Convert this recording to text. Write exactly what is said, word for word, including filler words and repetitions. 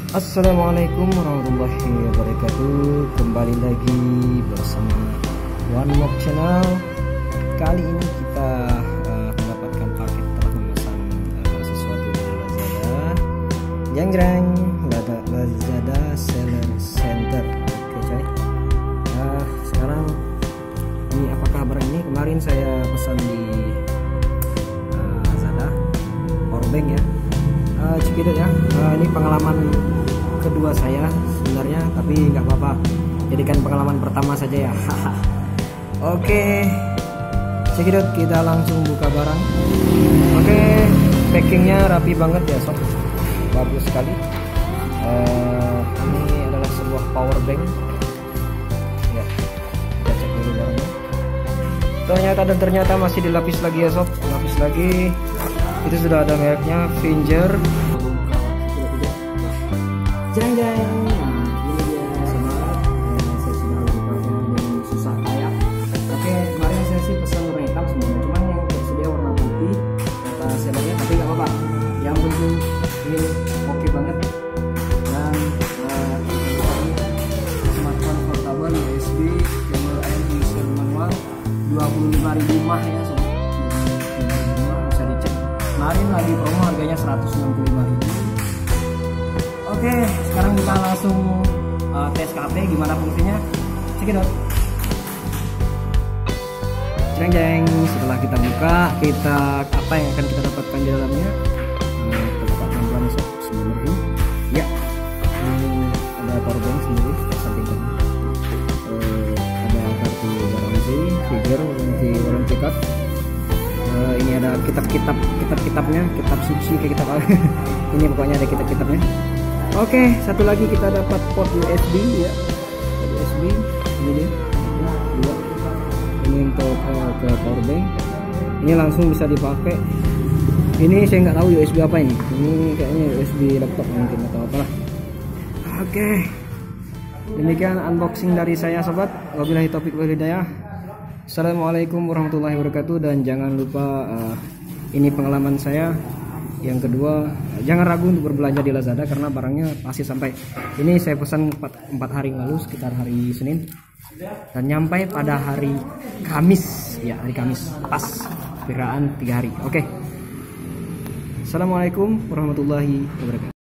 Assalamualaikum warahmatullahi wabarakatuh. Kembali lagi bersama One Mock Channel. Kali ini kita uh, mendapatkan paket telah memesan uh, sesuatu dari Lazada. Jeng jeng, Lazada Seller Center. Oke coy. Uh, sekarang ini apa kabar ini? Kemarin saya pesan di uh, Lazada powerbank ya. Uh, Cikidot ya. Uh, ini pengalaman kedua saya sebenarnya, tapi nggak apa-apa, jadikan pengalaman pertama saja ya. Oke, Cikidot, kita langsung buka barang. Oke, packingnya rapi banget ya sob, bagus sekali. Uh, ini adalah sebuah power bank ya, kita cek dulu barangnya. Ternyata dan ternyata masih dilapis lagi ya sob, dilapis lagi. Itu sudah ada mereknya, Finger. Jeng jeng, nah ini dia sobat. Nah, saya sudah buka dengan susah kayak. Oke, kemarin saya sih pesan warna hitam sebenarnya, cuman yang tersedia warna putih kata sellernya, tapi nggak apa-apa. Yang penting ini oke banget. Dan uh, smartphone portable U S B, kabel air user manual, dua puluh lima ribu mah ya sobat. Bisa dicek. Kemarin lagi promo harganya seratus enam puluh lima ribu. Oke, sekarang kita langsung uh, tes K P gimana fungsinya. Cikidot. Jeng jeng, setelah kita buka, kita apa yang akan kita dapatkan di dalamnya? Uh, kita buka pelan-pelan sob sebelum ini. Ya, ini ada powerbank sendiri samping kanan. Uh, ada kartu garansi, figure, warranty warranty card. Uh, ini ada kitab-kitab, kitab-kitabnya, kitab suci kayak kitab apa? Ini pokoknya ada kitab-kitabnya. Oke, satu lagi kita dapat port U S B ya, U S B ini dia, dua. Ini untuk uh, ke power bank. Ini langsung bisa dipakai. Ini saya nggak tahu U S B apa ini. Ini kayaknya U S B laptop mungkin atau apalah. Oke, demikian unboxing dari saya sobat. Wabillahi taufiq wal hidayah. Assalamualaikum warahmatullahi wabarakatuh. Dan jangan lupa uh, ini pengalaman saya. Yang kedua, jangan ragu untuk berbelanja di Lazada karena barangnya pasti sampai. Ini saya pesan empat hari lalu, sekitar hari Senin, dan nyampe pada hari Kamis ya, hari Kamis pas perkiraan tiga hari. Oke, assalamualaikum warahmatullahi wabarakatuh.